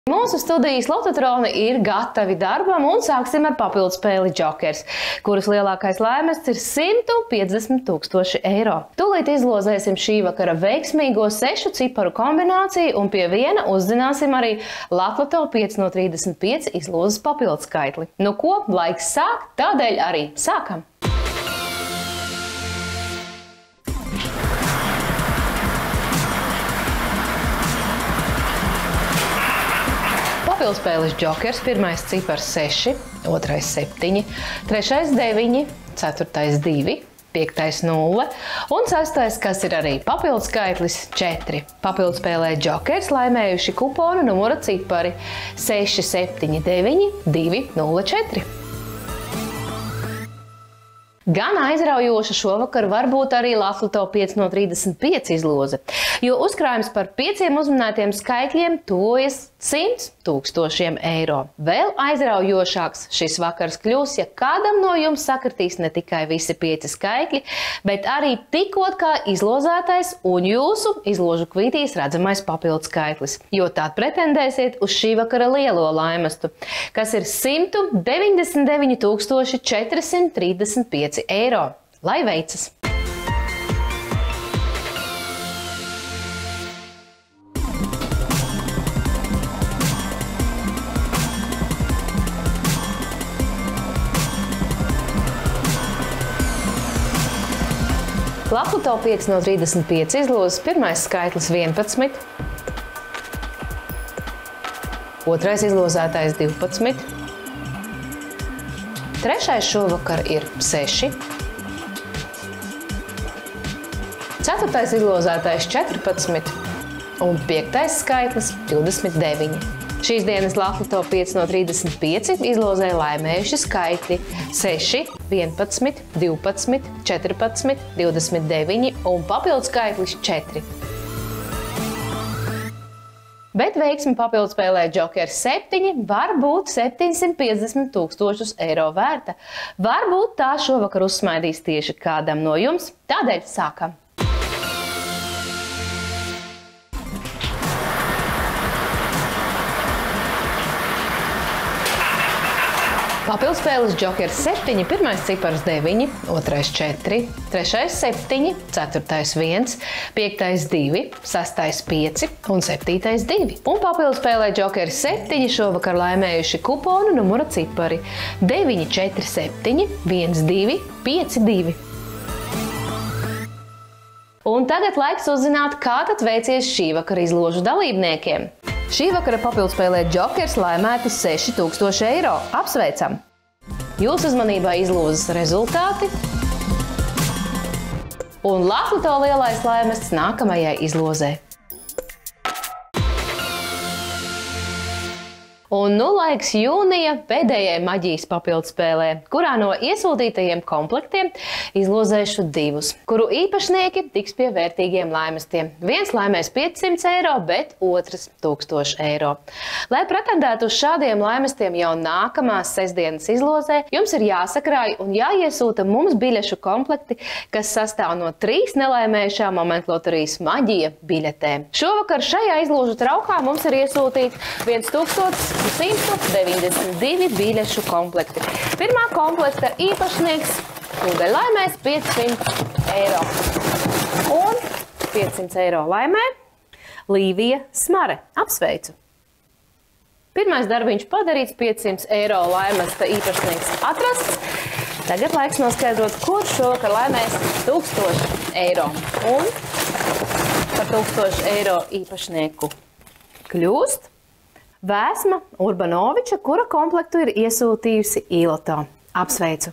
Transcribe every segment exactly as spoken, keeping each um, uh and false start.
Mūsu studijas lototroni ir gatavi darbam un sāksim ar papildu spēli Jokers, kuras lielākais laimests ir simt piecdesmit tūkstoši eiro. Tūlīt izlozēsim šī vakara veiksmīgo sešu ciparu kombināciju un pie viena uzzināsim arī Latloto pieci no trīsdesmit pieci izlozes papildu skaitli. Nu ko, laiks sākt, tādēļ arī sākam! Papildspēles Jokers, pirmais cipars seši, otrais septiņi, trešais deviņi, ceturtais divi, piektais nulle un sestais, kas ir arī papildskaitlis četri. Papildspēlē Jokers laimējuši kuponu numura cipari seši, septiņi, deviņi, divi, nulle, četri. Gan aizraujoša šovakar var būt arī Latloto pieci no trīsdesmit pieci izloze, jo uzkrājums par pieciem uzminētiem skaitļiem tuvojas simts tūkstošiem eiro. Vēl aizraujošāks šis vakars kļūs, ja kādam no jums sakritīs ne tikai visi pieci skaitļi, bet arī tikot kā izlozētais un jūsu izložu kvītīs redzamais papildu skaitlis, jo tād pretendēsiet uz šī vakara lielo laimestu, kas ir simt deviņdesmit deviņi tūkstoši četri simti trīsdesmit pieci eiro. Lai veicas! Latloto pieci no trīsdesmit pieci izlozes, pirmais skaitlis vienpadsmit, otrais izlozētais divpadsmit, trešais šovakar ir seši, ceturtais izlozētais četrpadsmit un piektais skaitlis divdesmit deviņi. Šīs dienas Latloto pieci no trīsdesmit pieci izlozē laimējuši skaitļi seši, vienpadsmit, divpadsmit, četrpadsmit, divdesmit deviņi un papildu skaitlis četri. Bet veiksmi papildu spēlē Jokers septiņi var būt septiņsimt piecdesmit tūkstošus eiro vērta. Varbūt tā šovakar uzsmaidīs tieši kādam no jums, tādēļ sākam! Papildspēles Jokers septiņi, pirmais cipars deviņi, otrais četri, trešais septiņi, ceturtais viens, piektais divi, sestais pieci un septītais divi. Un papildspēlē Jokers septiņi šovakar laimējuši kuponu numura cipari deviņi, četri, septiņi, viens, divi, pieci, divi. Un tagad laiks uzzināt, kā tad veicies šī vakara izložu dalībniekiem. Šī vakara papildspēlē Jokers laimēti seši tūkstoši eiro. Apsveicam! Jūsu uzmanībā izlozes rezultāti un Latloto lielais laimests nākamajai izlozē. Un nu laiks jūnija pēdējai maģijas papildspēlē, kurā no iesūtītajiem komplektiem izlozēšu divus, kuru īpašnieki tiks pie vērtīgiem laimestiem. Viens laimēs piecsimt eiro, bet otrs tūkstoši eiro. Lai pretendētu uz šādiem laimestiem jau nākamās sestdienas izlozē, jums ir jāsakrāj un jāiesūta mums biļešu komplekti, kas sastāv no trīs nelaimējušā momentloterijas maģija biļetēm. Šovakar šajā izložu traukā mums ir iesūtīti viens tūkstotis simt deviņdesmit divi biļešu komplekti. Pirmā komplekta īpašnieks tūdaļ laimēs piecsimt eiro. Un piecsimt eiro laimē Līvija Smare. Apsveicu! Pirmais darbiņš padarīts, piecsimt eiro laimesta īpašnieks atrasts. Tagad laiks noskaidrot, kurš šovakar laimēs tūkstoši eiro. Un par tūkstoši eiro īpašnieku kļūst Vēsma Urbanoviča, kura komplektu ir iesūtījusi Īloto. Apsveicu!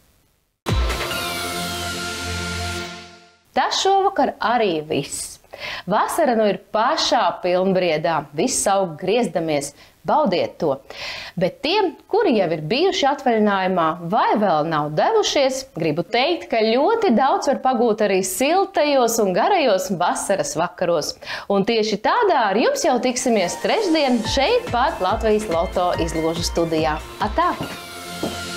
Tas šovakar arī viss. Vasara nu ir pašā pilnbriedā, viss aug griezdamies, baudiet to. Bet tiem, kuri jau ir bijuši atvaļinājumā vai vēl nav devušies, gribu teikt, ka ļoti daudz var pagūt arī siltajos un garajos vasaras vakaros. Un tieši tādā ar jums jau tiksimies trešdien šeit pat Latvijas Loto izložu studijā. Atā!